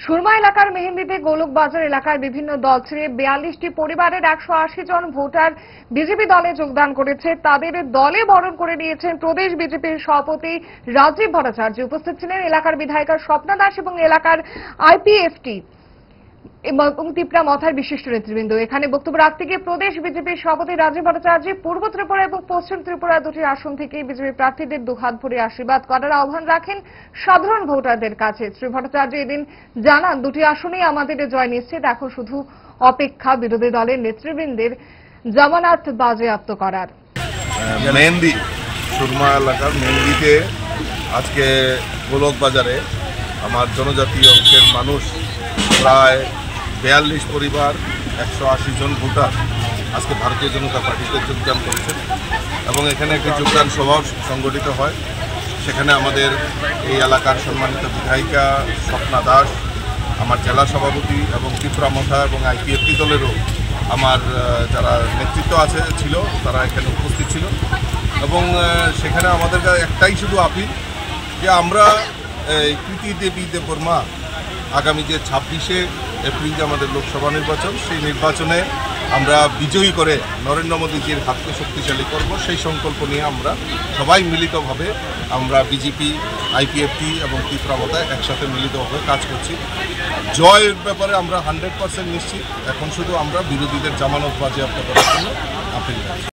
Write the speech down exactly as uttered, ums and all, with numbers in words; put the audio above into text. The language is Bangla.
সুরমা এলাকার মেহেন্দিতে গোলকবাজার এলাকার বিভিন্ন দল ছেড়ে বিয়াল্লিশটি পরিবারের একশো আশি জন ভোটার বিজেপি দলে যোগদান করেছে। তাদের দলে বরণ করে নিয়েছেন প্রদেশ বিজেপির সভাপতি রাজীব ভট্টাচার্য। উপস্থিত ছিলেন এলাকার বিধায়িকা স্বপ্না দাস এবং এলাকার আইপিএফটি এবং তিপ্রা মথার বিশিষ্ট নেতৃবৃন্দ। এখানে বক্তব্য রাখতে গিয়ে প্রদেশ বিজেপির সভাপতি রাজীব ভট্টাচার্য পূর্ব ত্রিপুরা এবং পশ্চিম ত্রিপুরা দুটি আসন থেকে বিজেপি প্রার্থীদের দুহাত ভরে আশীর্বাদ করার আহ্বান রাখেন সাধারণ ভোটারদের কাছে। শ্রী ভট্টাচার্য এদিন জানান, দুটি আসনেই আমাদের জয় নিশ্চিত, এখন শুধু অপেক্ষা বিরোধী দলের নেতৃবৃন্দের জামানত বাজেয়াপ্ত করার। মেহেন্দি সুরমা এলাকার মেহেন্দিতে আজকে গোলকবাজারে আমার জনজাতি অংশের মানুষ প্রায় বিয়াল্লিশ পরিবার একশো আশি জন ভোটার আজকে ভারতীয় জনতা পার্টিতে যোগদান করেছেন এবং এখানে একটি যোগদান সভা সংগঠিত হয়। সেখানে আমাদের এই এলাকার সম্মানিত বিধায়িকা স্বপ্না দাস, আমার জেলা সভাপতি এবং ত্রিপুরা মথা এবং আইপিএফটি দলেরও আমার যারা নেতৃত্ব আছে ছিল তারা এখানে উপস্থিত ছিল এবং সেখানে আমাদের একটাই শুধু আপিল যে আমরা কৃতি দেবী দেববর্মা আগামী যে ছাব্বিশে এপ্রিল যে আমাদের লোকসভা নির্বাচন, সেই নির্বাচনে আমরা বিজয়ী করে নরেন্দ্র মোদীজির হাতকে শক্তিশালী করব, সেই সংকল্প নিয়ে আমরা সবাই মিলিতভাবে আমরা বিজেপি, আইপিএফটি এবং ত্রিপুরা মথা একসাথে মিলিতভাবে কাজ করছি। জয়ের ব্যাপারে আমরা হান্ড্রেড পার্সেন্ট নিশ্চিত। এখন শুধু আমরা বিরোধীদের জামানত বাজেয়াপ্ত করার জন্য আপিল করছি।